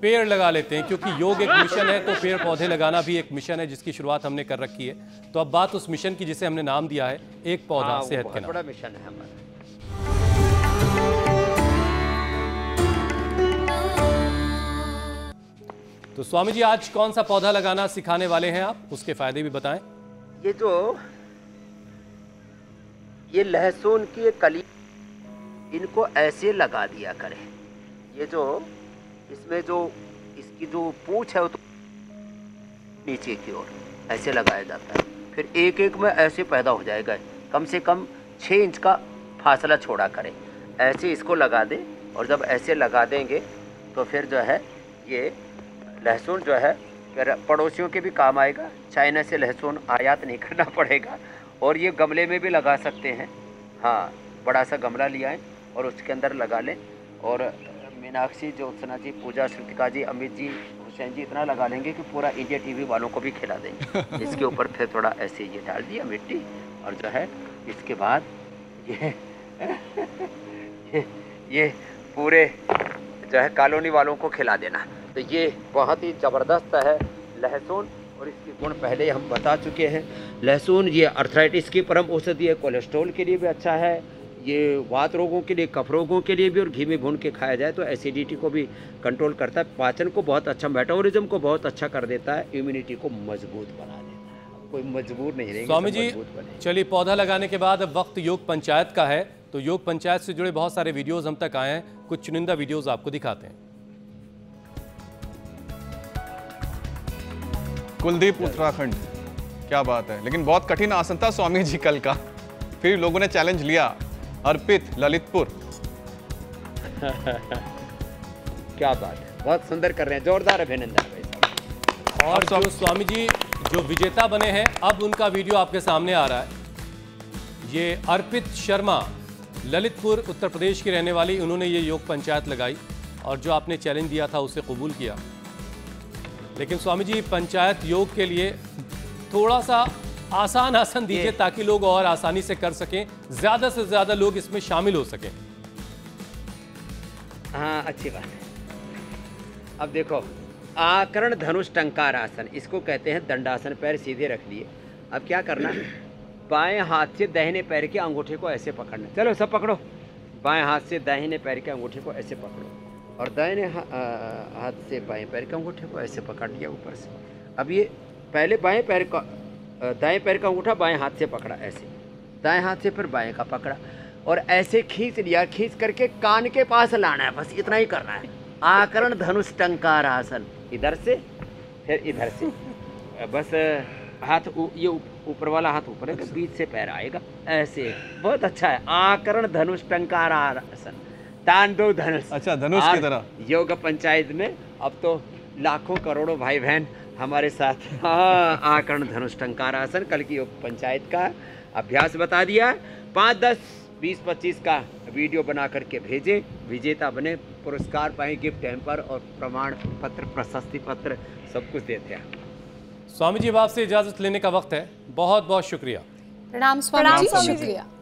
पेड़ लगा लेते हैं, क्योंकि योग एक मिशन है तो पेड़ पौधे लगाना भी एक मिशन है जिसकी शुरुआत हमने कर रखी है। तो अब बात उस मिशन की जिसे हमने नाम दिया है एक पौधा सेहत के नाम। बड़ा मिशन है हमारा। तो स्वामी जी आज कौन सा पौधा लगाना सिखाने वाले हैं आप, उसके फायदे भी बताएं। ये लहसुन की कली, इनको ऐसे लगा दिया करें। ये जो इसमें जो इसकी जो पूंछ है वो तो नीचे की ओर ऐसे लगाया जाता है, फिर एक एक में ऐसे पैदा हो जाएगा। कम से कम 6 इंच का फासला छोड़ा करें, ऐसे इसको लगा दें। और जब ऐसे लगा देंगे तो फिर जो है ये लहसुन जो है फिर पड़ोसियों के भी काम आएगा। चाइना से लहसुन आयात नहीं करना पड़ेगा। और ये गमले में भी लगा सकते हैं। हाँ, बड़ा सा गमला लिया है और उसके अंदर लगा लें। और मीनाक्षी, ज्योत्सना जी, पूजा, श्रुतिका जी, अमित जी, हुसैन जी इतना लगा लेंगे कि पूरा इंडिया टीवी वालों को भी खिला देंगे। इसके ऊपर फिर थोड़ा ऐसे ये डाल दिया मिट्टी, और जो है इसके बाद ये पूरे जो है कॉलोनी वालों को खिला देना। तो ये बहुत ही ज़बरदस्त है लहसुन। और इसके गुण पहले हम बता चुके हैं। लहसुन ये अर्थराइटिस की परम औषधि है, कोलेस्ट्रॉल के लिए भी अच्छा है, ये वात रोगों के लिए, कफ रोगों के लिए भी। और घी में भून के खाया जाए तो एसिडिटी को भी कंट्रोल करता है, पाचन को बहुत अच्छा, मेटाबॉलिज्म को बहुत अच्छा कर देता है, इम्यूनिटी को मजबूत बना देता है। कोई मजबूर नहीं रहेगा स्वामी जी। चलिए, पौधा लगाने के बाद अब वक्त योग पंचायत का है, तो योग पंचायत से जुड़े बहुत सारे वीडियोज हम तक आए हैं, कुछ चुनिंदा वीडियोज आपको दिखाते हैं। कुलदीप उत्तराखंड, क्या बात है। लेकिन बहुत कठिन आसन था स्वामी जी कल का, फिर लोगों ने चैलेंज लिया। अर्पित, ललितपुर। क्या बात है, बहुत सुंदर कर रहे हैं, जोरदार अभिनंदन भाई। और जो स्वामी जी जो विजेता बने हैं, अब उनका वीडियो आपके सामने आ रहा है। ये अर्पित शर्मा, ललितपुर उत्तर प्रदेश की रहने वाली, उन्होंने ये योग पंचायत लगाई और जो आपने चैलेंज दिया था उसे कबूल किया। लेकिन स्वामी जी, पंचायत योग के लिए थोड़ा सा आसान आसन दीजिए ताकि लोग और आसानी से कर सकें, ज्यादा से ज्यादा लोग इसमें शामिल हो सकें। हाँ, अच्छी बात है। अब देखो, आकर्ण धनुष टंकार आसन, इसको कहते हैं दंडासन। पैर सीधे रख लिए। अब क्या करना है, बाएं हाथ से दाहिने पैर के अंगूठे को ऐसे पकड़ना। चलो सब पकड़ो। बाएं हाथ से दाहिने पैर के अंगूठे को ऐसे पकड़ो और दाहिने हाथ से बाएं पैर के अंगूठे को ऐसे पकड़ लिया ऊपर से। अब ये पहले बाएं पैर का, दाएं पैर का अंगूठा बाएं हाथ से पकड़ा ऐसे, दाएं हाथ से फिर बाएं का पकड़ा और ऐसे खींच लिया। खींच करके कान के पास लाना है, बस इतना ही करना है। आकर्ण धनुष टंकार आसन, इधर से फिर इधर से, बस हाथ ये ऊपर वाला हाथ ऊपर है, बीच से पैर आएगा ऐसे। बहुत अच्छा है, आकर्ण धनुष टंकार आसन, तांडव धनुष। अच्छा, धनुष की तरह। योग पंचायत में अब तो लाखों करोड़ों भाई बहन हमारे साथ। हाँ, आकर्ण धनुष टंकार आसन कल की योग पंचायत का अभ्यास बता दिया। 5, 10, 20, 25 का वीडियो बना करके भेजें, विजेता बने, पुरस्कार पाएं, गिफ्ट हैम्पर और प्रमाण पत्र, प्रशस्ति पत्र सब कुछ देते हैं। स्वामी जी, अब आपसे इजाजत लेने का वक्त है। बहुत बहुत शुक्रिया। प्रणाम स्वामी जी, शुक्रिया।